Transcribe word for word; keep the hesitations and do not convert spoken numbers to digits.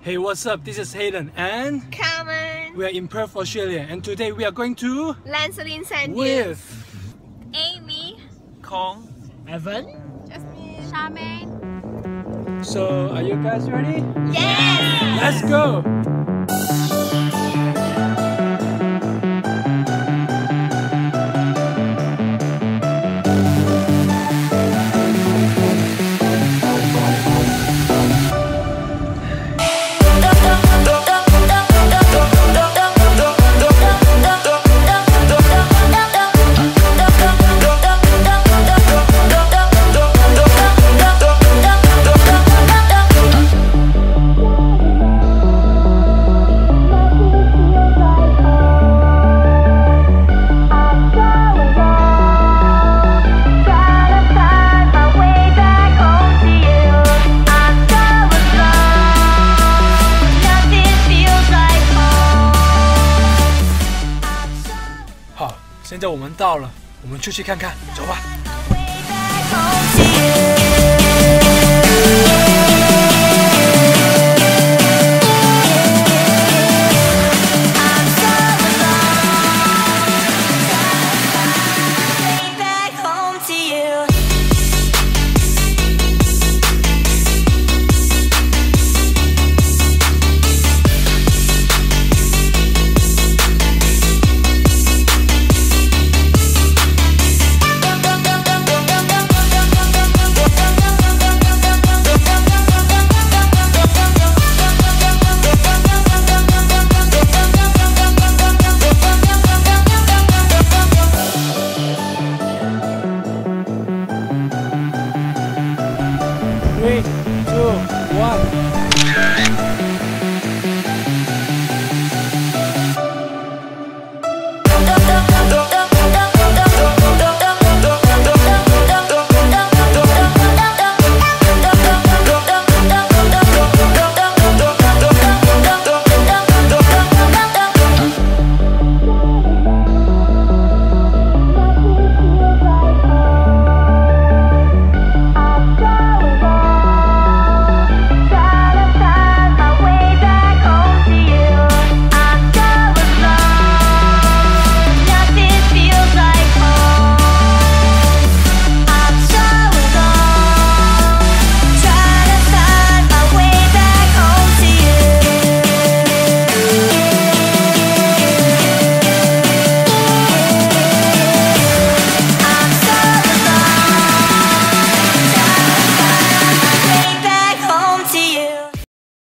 Hey, what's up? This is Hayden and Carmen. we are in Perth, Australia, and today we are going to Lancelin Sand with Amy, Kong, Evan. Jasmine, Charmaine. So, are you guys ready? Yes! Let's go!好，现在我们到了，我们出去看看，走吧。Three, two, one.